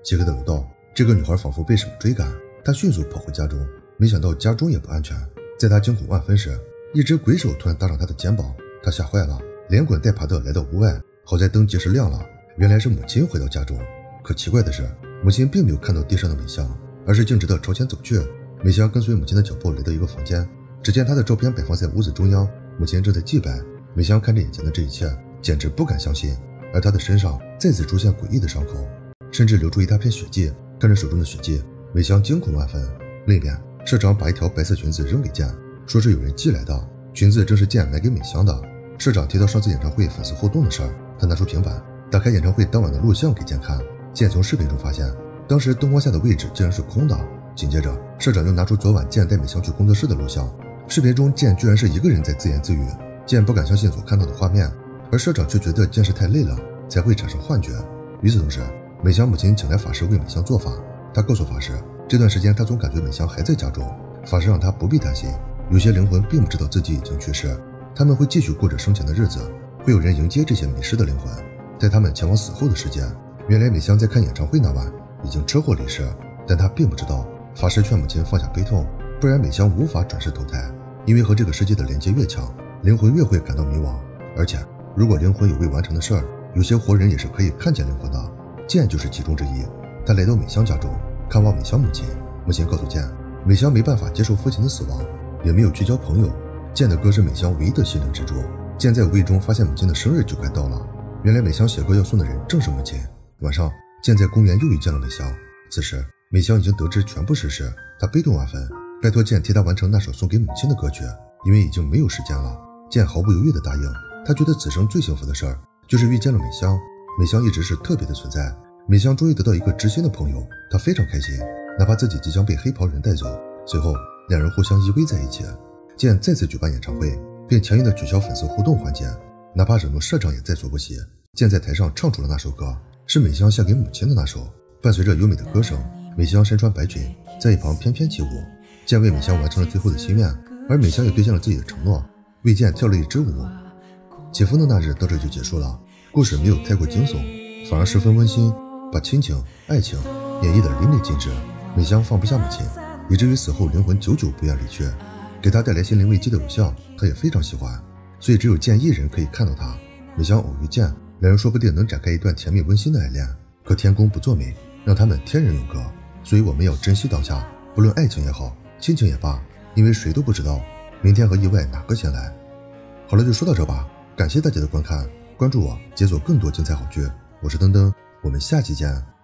漆黑的楼道，这个女孩仿佛被什么追赶，她迅速跑回家中，没想到家中也不安全。在她惊恐万分时，一只鬼手突然搭上她的肩膀，她吓坏了，连滚带爬的来到屋外。好在灯及时亮了，原来是母亲回到家中。可奇怪的是，母亲并没有看到地上的美香，而是径直地朝前走去。美香跟随母亲的脚步来到一个房间，只见她的照片摆放在屋子中央，母亲正在祭拜。美香看着眼前的这一切，简直不敢相信，而她的身上再次出现诡异的伤口，甚至流出一大片血迹。看着手中的血迹，美香惊恐万分。另一边，社长把一条白色裙子扔给剑，说是有人寄来的，裙子正是剑买给美香的。社长提到上次演唱会粉丝互动的事儿，他拿出平板，打开演唱会当晚的录像给剑看。剑从视频中发现，当时灯光下的位置竟然是空的。紧接着，社长又拿出昨晚剑带美香去工作室的录像，视频中剑居然是一个人在自言自语。剑不敢相信所看到的画面，而社长却觉得剑是太累了才会产生幻觉。与此同时，美香母亲请来法师为美香做法，他告诉法师，这段时间他总感觉美香还在家中，法师让他不必担心，有些灵魂并不知道自己已经去世，他们会继续过着生前的日子，会有人迎接这些迷失的灵魂，带他们前往死后的世界。原来美香在看演唱会那晚已经车祸离世，但她并不知道，法师劝母亲放下悲痛，不然美香无法转世投胎，因为和这个世界的连接越强，灵魂越会感到迷惘。而且如果灵魂有未完成的事儿，有些活人也是可以看见灵魂的，剑就是其中之一。他来到美香家中看望美香母亲，母亲告诉剑，美香没办法接受父亲的死亡，也没有去交朋友。剑的歌是美香唯一的心灵支柱。剑在无意中发现母亲的生日就快到了，原来美香写歌要送的人正是母亲。晚上，剑在公园又遇见了美香，此时美香已经得知全部事实，她悲痛万分，拜托剑替她完成那首送给母亲的歌曲。因为已经没有时间了，剑毫不犹豫地答应。他觉得此生最幸福的事儿就是遇见了美香，美香一直是特别的存在。美香终于得到一个知心的朋友，她非常开心，哪怕自己即将被黑袍人带走。随后两人互相依偎在一起。剑再次举办演唱会，并强硬地取消粉丝互动环节，哪怕惹怒社长也在所不惜。剑在台上唱出了那首歌，是美香献给母亲的那首，伴随着优美的歌声，美香身穿白裙在一旁翩翩起舞。剑为美香完成了最后的心愿，而美香也兑现了自己的承诺，为剑跳了一支舞。起风的那日到这就结束了，故事没有太过惊悚，反而十分温馨，把亲情、爱情演绎得淋漓尽致。美香放不下母亲，以至于死后灵魂久久不愿离去。给她带来心灵慰藉的偶像，她也非常喜欢，所以只有剑一人可以看到她。美香偶遇剑，两人说不定能展开一段甜蜜温馨的爱恋。可天公不作美，让他们天人永隔。所以我们要珍惜当下，不论爱情也好，亲情也罢，因为谁都不知道明天和意外哪个先来。好了，就说到这吧，感谢大家的观看，关注我，解锁更多精彩好剧。我是登登，我们下期见。